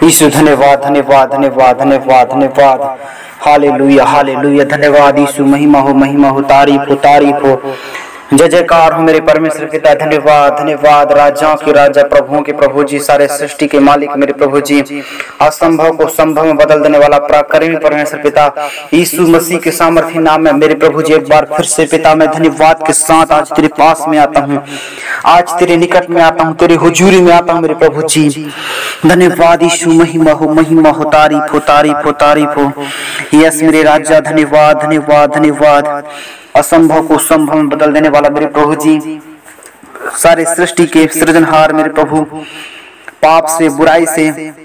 यीशु धन्यवाद धन्यवाद धन्यवाद धन्यवाद धन्यवाद। Hallelujah hallelujah. धन्यवाद यीशु। महिमा हो तारीफ हो जय जयकार हो मेरे परमेश्वर पिता। धन्यवाद धन्यवाद। राजाओं के राजा प्रभुओं के प्रभु जी, सारे सृष्टि के मालिक मेरे प्रभु जी, असंभव को संभव में बदल देने वाला पराक्रमी परमेश्वर पिता, यीशु मसीह के सामर्थ्य नाम में मेरे प्रभु जी एक बार फिर से पिता मैं धन्यवाद के साथ आज तेरे पास में आता हूँ, आज तेरे निकट में आता हूँ, तेरे हुजूरी में आता हूँ मेरे प्रभु जी। धन्यवाद यीशु। महिमा हो तारीफ हो। यस मेरे राजा, धन्यवाद धन्यवाद धन्यवाद। असंभव को संभव में बदल देने वाला मेरे प्रभु जी, सारे सृष्टि के सृजनहार मेरे प्रभु, पाप से बुराई से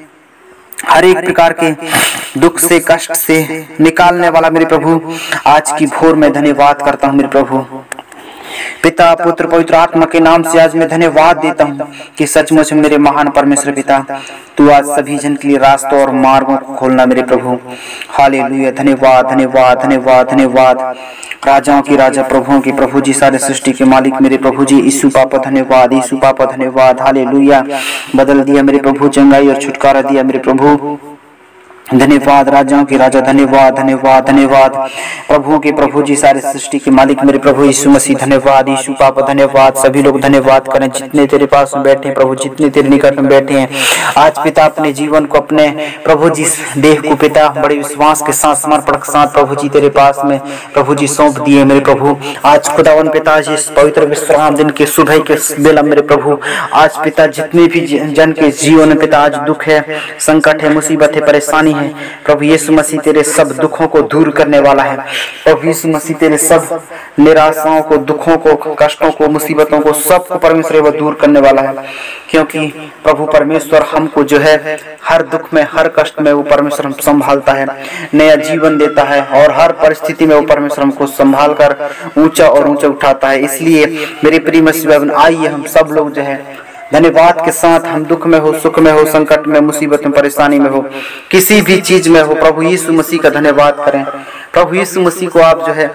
हर एक प्रकार के दुख से कष्ट से निकालने वाला मेरे प्रभु, आज की भोर में धन्यवाद करता हूँ मेरे प्रभु। पिता पुत्र पवित्र आत्मा के नाम से आज मैं धन्यवाद देता हूँ कि सचमुच मेरे महान परमेश्वर पिता, तू आज सभी जन के लिए रास्तों और मार्गों को खोलना मेरे प्रभु। हालेलुया। धन्यवाद धन्यवाद धन्यवाद धन्यवाद। राजाओं की राजा प्रभुओं की प्रभु जी, सारे सृष्टि के मालिक मेरे प्रभु जी, यीशु पापा धन्यवाद, यीशु पापा धन्यवाद। हालेलुया। बदल दिया मेरे प्रभु, चंगाई और छुटकारा दिया मेरे प्रभु। धन्यवाद राजाओं के राजा, धन्यवाद धन्यवाद धन्यवाद। प्रभुओं के प्रभु जी, सारे सृष्टि के मालिक मेरे प्रभु यीशु मसीह धन्यवाद, यीशु पापा धन्यवाद। सभी लोग धन्यवाद करें जितने तेरे पास में बैठे हैं प्रभु, जितने तेरे निकट में बैठे हैं। आज पिता अपने जीवन को, अपने प्रभु जी देह को पिता बड़े विश्वास के साथ, समर्पण के साथ प्रभु जी तेरे पास में प्रभु जी सौंप दिए मेरे प्रभु। आज खुदावन पिता जी इस पवित्र विश्राम दिन के सुबह के बेला मेरे प्रभु, आज पिता जितने भी जन के जीवन में पिता आज दुख है, संकट है, मुसीबत है, परेशानी है, प्रभु यीशु मसीह तेरे सब दुखों को दूर करने वाला है। प्रभु यीशु मसीह तेरे सब निराशाओं को, दुखों को, कष्टों को, मुसीबतों को, सबको परमेश्वर वो दूर करने वाला है, क्योंकि प्रभु परमेश्वर हमको जो है हर दुख में, हर कष्ट में वो परमेश्वर हम संभालता है, नया जीवन देता है और हर परिस्थिति में वो परमेश्वर हमको संभाल कर ऊंचा और ऊंचा उठाता है। इसलिए मेरे प्रिय मसीह, आइए हम सब लोग जो है धन्यवाद के साथ, हम दुख में हो, सुख में हो, संकट में, मुसीबत में, परेशानी में हो, किसी भी चीज में हो, प्रभु यीशु मसीह का धन्यवाद करें। प्रभु यीशु मसीह को आप जो है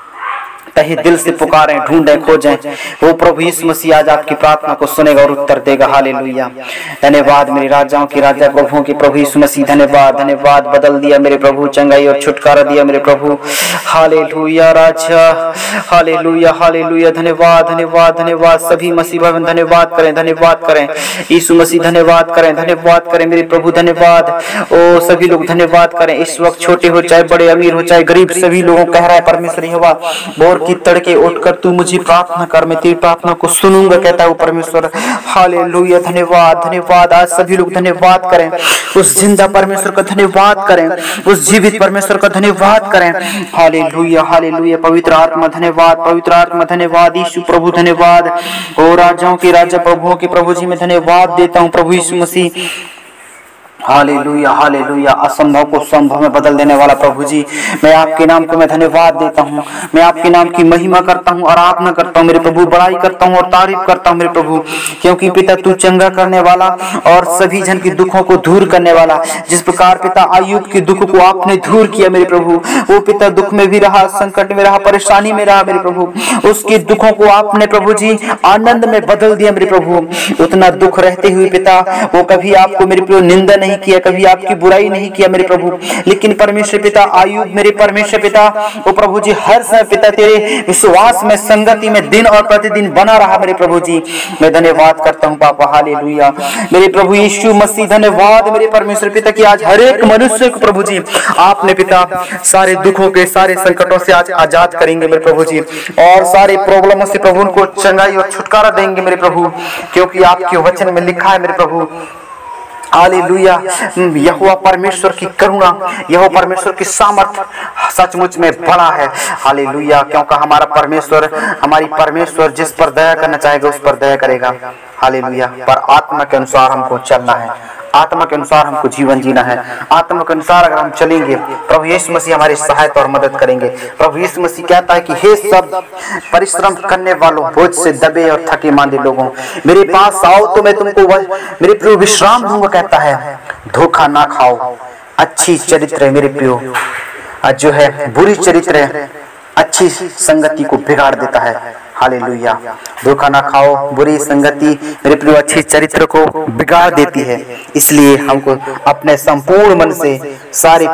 तहे दिल से पुकारें, ढूंढें, खोजें, वो प्रभु यीशु मसीह आज आपकी प्रार्थना को सुनेगा और उत्तर देगा। हालेलुया। धन्यवाद मेरे राजाओं की राजा प्रभुओं की प्रभु यीशु मसीह, धन्यवाद धन्यवाद। बदल दिया मेरे प्रभु, चंगाई और छुटकारा दिया मेरे प्रभु। हालेलुया राजा, हालेलुया हालेलुया। धन्यवाद धन्यवाद धन्यवाद। सभी मसीह भाई धन्यवाद करें, धन्यवाद करें यीशु मसीह, धन्यवाद करें, धन्यवाद करें मेरे प्रभु, धन्यवाद। ओ सभी लोग धन्यवाद करें। इस वक्त छोटे हो चाहे बड़े, अमीर हो चाहे गरीब, सभी लोगों कह रहा है परमेश्वर यहोवा भोर की तड़के उठकर तू मुझे प्रार्थना कर, मैं तेरी प्रार्थना को सुनूंगा, कहता है परमेश्वर। हालेलुया। धन्यवाद धन्यवाद। आज सभी लोग धन्यवाद करें, उस जिंदा परमेश्वर का धन्यवाद करें, उस जीवित परमेश्वर का धन्यवाद करें। Hallelujah hallelujah. पवित्र आत्मा धन्यवाद, पवित्र आत्मा धन्यवाद। यीशु प्रभु धन्यवाद। ओ राजाओं के राजा प्रभुओं के प्रभु जी, मैं धन्यवाद देता हूँ प्रभु यीशु मसीह। Hallelujah hallelujah. असंभव को संभव में बदल देने वाला प्रभु जी, मैं आपके नाम को मैं धन्यवाद देता हूँ, मैं आपके नाम की महिमा करता हूँ, आराधना करता हूँ मेरे प्रभु, बड़ाई करता हूँ और तारीफ करता हूँ मेरे प्रभु, क्योंकि पिता तू चंगा करने वाला और सभी जन के दुखों को दूर करने वाला। जिस प्रकार पिता अय्यूब के दुख को आपने दूर किया मेरे प्रभु, वो पिता दुख में भी रहा, संकट में रहा, परेशानी में रहा मेरे प्रभु, उसके दुखों को आपने प्रभु जी आनंद में बदल दिया मेरे प्रभु। उतना दुख रहते हुए पिता वो कभी आपको मेरे प्रभु निंदा नहीं किया, कभी आपकी बुराई नहीं किया मेरे प्रभु, लेकिन परमेश्वर पिता अय्यूब मेरे परमेश्वर पिता वो प्रभु जी हर समय पिता तेरे विश्वास में, संगति में दिन और प्रतिदिन बना रहा मेरे प्रभु जी। मैं धन्यवाद करता हूँ पापा। हालेलुया मेरे प्रभु यीशु मसीह, धन्यवाद मेरे परमेश्वर पिता कि आज हर एक मनुष्य को प्रभु जी आपने पिता सारे दुखों के, सारे संकटों से आज आजाद करेंगे मेरे प्रभु जी, और सारे प्रॉब्लमों से प्रभु उनको चंगाई और छुटकारा देंगे मेरे प्रभु, क्योंकि आपके वचन में लिखा है मेरे प्रभु। हालेलुया। यहोवा परमेश्वर की करुणा, यहोवा परमेश्वर की सामर्थ सचमुच में बड़ा है। हालेलुया। क्योंकि हमारा परमेश्वर, हमारी परमेश्वर जिस पर दया करना चाहेगा उस पर दया करेगा। हालेलुया। पर आत्मा के अनुसार हमको चलना है, आत्मा के अनुसार हमको जीवन जीना है। आत्मा के अनुसार अगर हम चलेंगे प्रभु यीशु मसीह हमारी सहायता और मदद करेंगे। प्रभु यीशु मसीह कहता है कि हे सब परिश्रम करने वालों, बोझ से दबे और थके मांदे लोगों, मेरे पास आओ तो मैं तुमको मेरे प्रियो विश्राम दूंगा, कहता है। धोखा ना खाओ। अच्छी चरित्र है मेरे प्रियो, जो है बुरी चरित्र है अच्छी संगति को बिगाड़ देता है। हालेलुया। धोखा ना खाओ, बुरी संगति मेरे प्रिय अच्छी चरित्र को बिगाड़ देती है। इसलिए हमको अपने संपूर्ण मन से, सारे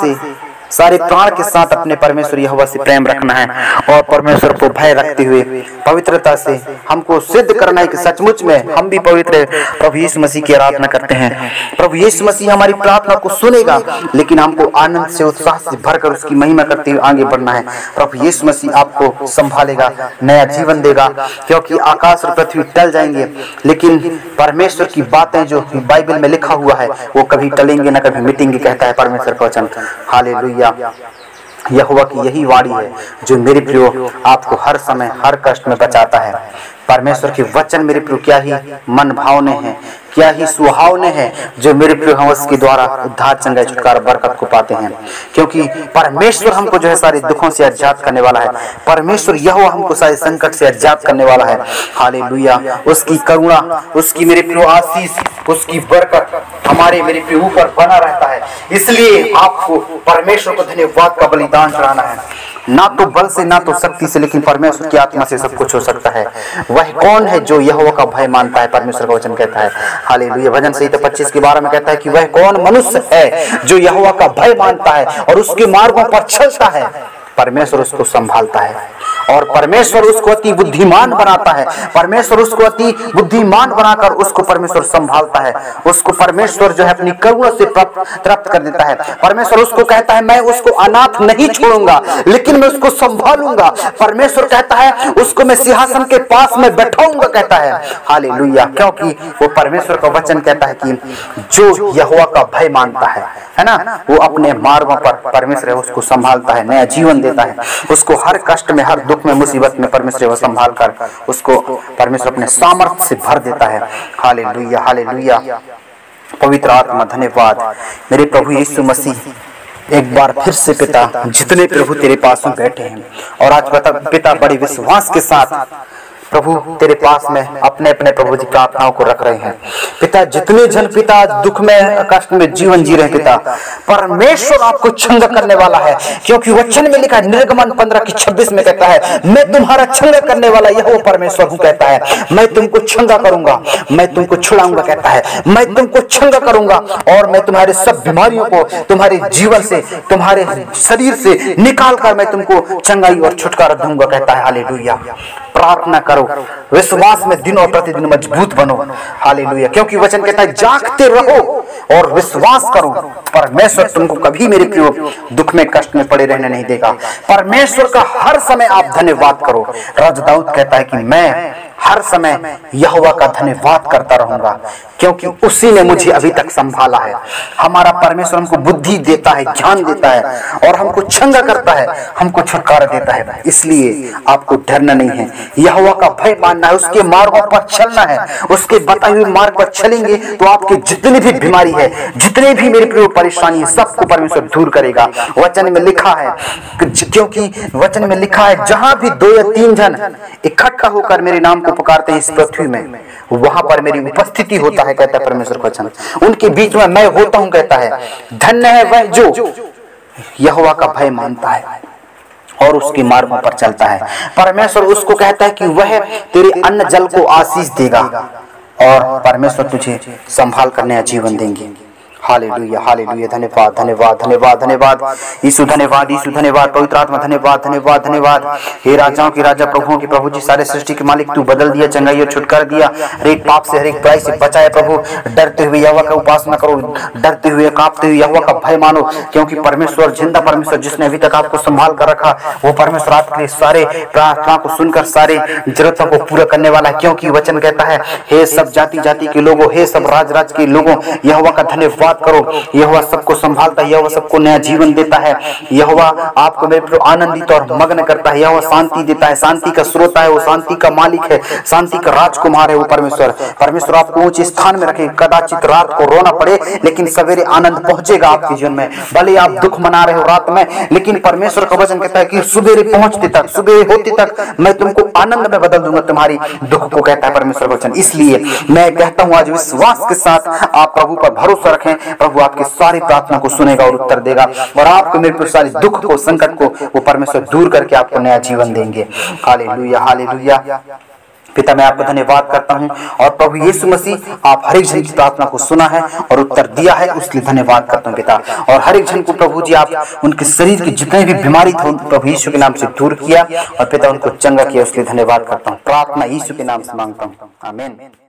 प्राण के साथ अपने परमेश्वर यहोवा से प्रेम रखना है और परमेश्वर को भय रखते हुए पवित्रता से हमको सिद्ध करना है कि सचमुच में हम भी पवित्र प्रभु यीशु मसीह की आराधना करते हैं। प्रभु यीशु मसीह हमारी प्रार्थना को सुनेगा, लेकिन हमको आनंद से, उत्साह से भरकर उसकी महिमा करते हुए आगे बढ़ना है। प्रभु यीशु मसीह आपको संभालेगा, नया जीवन देगा, क्योंकि आकाश और पृथ्वी टल जाएंगे, लेकिन परमेश्वर की बातें जो बाइबल में लिखा हुआ है वो कभी टलेंगे ना कभी मिटेंगे, कहता है परमेश्वर का वचन। हालेलुया। यहोवा की यही वाणी है जो मेरे प्रियो आपको हर समय, हर कष्ट में बचाता है। परमेश्वर के वचन मेरे प्रियो क्या ही मन भावने हैं, क्या ही सुहावने हैं, जो मेरे प्रियो हम उसके द्वारा उद्धार, चंगाई, छुटकारा, बरकत को पाते हैं। क्योंकि परमेश्वर हमको जो है सारे दुखों से आजाद करने वाला है। परमेश्वर यहोवा हमको सारे संकट से आजाद करने वाला है। हालेलुया। उसकी करुणा, उसकी मेरे प्रियो आशीष, उसकी बरकत हमारे मेरे प्रियो ऊपर बना रहता है। इसलिए आपको परमेश्वर को धन्यवाद का बलिदान चढ़ाना है, ना तो बल से, ना तो शक्ति से, लेकिन परमेश्वर की आत्मा से सब कुछ हो सकता है। वह कौन है जो यहोवा का भय मानता है? परमेश्वर का वचन कहता है, हालेलुया। भजन संहिता 25 के 12 में कहता है कि वह कौन मनुष्य है जो यहोवा का भय मानता है और उसके मार्गों पर चलता है। परमेश्वर उसको संभालता है और परमेश्वर उसको अति बुद्धिमान बनाता है। परमेश्वर उसको अति बुद्धिमान बनाकर उसको परमेश्वर संभालता है। उसको परमेश्वर जो है अपनी करुणा से प्राप्त कर देता है। परमेश्वर उसको कहता है मैं उसको अनाथ नहीं छोड़ूंगा, लेकिन मैं उसको संभालूंगा। परमेश्वर कहता है उसको मैं सिंहासन के पास में बैठाऊंगा, कहता है। हालेलुया। क्योंकि वो परमेश्वर का वचन कहता है कि जो यहोवा का भय मानता है ना, वो अपने मार्गों पर परमेश्वर उसको संभालता है, नया जीवन देता है। उसको हर कष्ट में, हर दुख में, मुसीबत में परमेश्वर संभाल कर उसको परमेश्वर अपने सामर्थ्य से भर देता है। Hallelujah, hallelujah. पवित्र आत्मा धन्यवाद। मेरे प्रभु यीशु मसीह एक बार फिर से पिता, जितने प्रभु तेरे पास में बैठे हैं और आज पिता बड़े विश्वास के साथ प्रभु तेरे पास में अपने अपने प्रभु जी प्रार्थनाओं को रख रहे हैं। पिता जितने जन पिता दुख में, कष्ट में जीवन जी रहे हैं पिता, परमेश्वर आपको क्षमा करने वाला है। क्योंकि वचन में लिखा है, निर्गमन 15:26 में कहता है मैं तुम्हारा क्षमा करने वाला यहोवा परमेश्वर हूँ, कहता है। मैं तुमको क्षमा करूंगा, मैं तुमको छुड़ाऊंगा, कहता है। मैं तुमको क्षमा करूंगा और मैं तुम्हारे सब बीमारियों को तुम्हारे जीवन से, तुम्हारे शरीर से निकाल कर मैं तुमको चंगाई और छुटकारा दूंगा, कहता है। हालेलुया। प्रार्थना करो, विश्वास में दिन और प्रतिदिन मजबूत बनो। हालेलुया। क्योंकि वचन कहता है जागते रहो और विश्वास करो। परमेश्वर तुमको कभी मेरे प्रियो दुख में, कष्ट में पड़े रहने नहीं देगा। परमेश्वर का हर समय आप धन्यवाद करो। राजा दाऊद कहता है कि मैं हर समय यहोवा का धन्यवाद करता रहूंगा, क्योंकि उसी ने मुझे अभी तक संभाला है। हमारा परमेश्वर हमको बुद्धि देता है, ज्ञान देता है और हमको क्षमा करता है, हमको छुटकारा देता है। इसलिए आपको डरना नहीं है, यहोवा का भय मानना है, उसके मार्गों पर चलना है। उसके बताए हुए मार्ग पर चलेंगे तो आपके जितनी भी बीमारी है, जितने भी मेरे प्रिय परेशानी है, सबको परमेश्वर दूर करेगा। वचन में लिखा है, क्योंकि वचन में लिखा है जहां भी 2 या 3 जन इकट्ठा होकर मेरे नाम को पुकारते हैं इस पृथ्वी में, वहां पर मेरी उपस्थिति होता है, कहता है परमेश्वर का वचन। उनके बीच में मैं होता हूं, कहता है। धन्य है वह जो यहोवा का भय मानता है और उसके मार्गों पर चलता है। परमेश्वर उसको कहता है कि वह तेरे अन्न जल को आशीष देगा और परमेश्वर तुझे संभाल कर नया जीवन देंगे। Hallelujah, hallelujah. धन्यवाद, धन्यवाद, धन्यवाद, धन्यवाद यीशु, धन्यवाद यीशु, धन्यवाद पवित्र आत्मा, धन्यवाद, धन्यवाद, धन्यवाद। हे राजाओं के राजा, प्रभुओं के प्रभु जी, सारे सृष्टि के मालिक, तू बदल दिया, चंगाई और छुटकारा दिया, हर एक पाप से, हर एक बुराई से बचाया। प्रभु डरते हुए यहोवा का उपासना करो, डरते हुए, कांपते हुए यहोवा का भय मानो, क्योंकि परमेश्वर, जिंदा परमेश्वर जिसने अभी तक आपको संभाल कर रखा, वो परमेश्वर आपके सारे प्रार्थना को सुनकर सारे जरूरतों को पूरा करने वाला है। क्योंकि वचन कहता है, हे सब जाति जाति के लोगों, हे सब राज राज के लोगों, यहोवा का धन्यवाद करो। यहोवा सबको संभालता है, यहोवा सबको नया जीवन देता है, यहोवा आपको मेरे प्रभु आनंदित और मग्न करता है, यहोवा शांति देता है, शांति का स्रोत है, वो शांति का मालिक है, शांति का राजकुमार है वो परमेश्वर। परमेश्वर आपको ऊंचे स्थान में रखे। कदाचित रात को रोना पड़े, लेकिन सवेरे आनंद पहुंचेगा आपके जीवन में। भले आप दुख मना रहे हो रात में, लेकिन परमेश्वर का वचन कहता है कि सवेरे पहुंचते तक, सुबह होते तक मैं तुमको आनंद में बदल दूंगा तुम्हारी दुख को, कहता है परमेश्वर का वचन। इसलिए मैं कहता हूं आज विश्वास के साथ आप प्रभु पर भरोसा रखें प्रभु आपके सारी प्रार्थना को सुनेगा और उत्तर देगा, और आपको मेरे सारे दुख को, संकट को वो परमेश्वर दूर करके आपको नया जीवन देंगे। Hallelujah, hallelujah. पिता मैं आपका धन्यवाद करता हूं, और प्रभु यीशु मसीह आप हर एक जन की प्रार्थना को सुना है और उत्तर दिया है, उसके लिए धन्यवाद करता हूं पिता। और हर एक जन को प्रभु जी आप उनके शरीर की जितने भी बीमारी थे प्रभु यीशु के नाम से दूर किया, और पिता उनको चंगा किया, उसके लिए धन्यवाद करता हूँ। प्रार्थना यीशु के नाम से मांगता हूँ, आमीन।